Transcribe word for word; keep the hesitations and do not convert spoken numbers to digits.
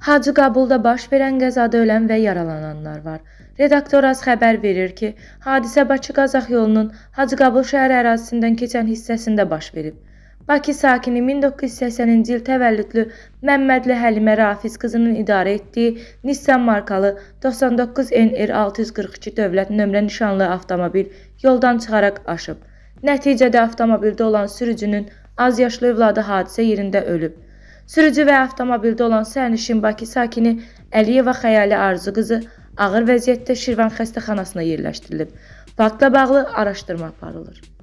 Hacıqabulda baş verən qəzada ölən və yaralananlar var. Redaktoraz xəbər verir ki, hadisə Bakı-Qazax yolunun Hacıqabul şəhər ərazisindən keçən hissəsində baş verib. Bakı sakini min doqquz yüz səksəninci il təvəllüdlü Məmmədli Həlimə Rafiz qızının idarə etdiyi Nissan markalı doxsan doqquz N R altı yüz qırx iki dövlət nömrə nişanlı avtomobil yoldan çıxaraq aşıb. Nəticədə avtomobildə olan sürücünün azyaşlı övladı hadisə yerində ölüb. Sürücü və avtomobildə olan sərnişin Bakı sakini Əliyeva Xəyali Arzu qızı ağır vəziyyətdə Şirvan xəstəxanasına yerləşdirilib. Faktla bağlı araşdırma aparılır.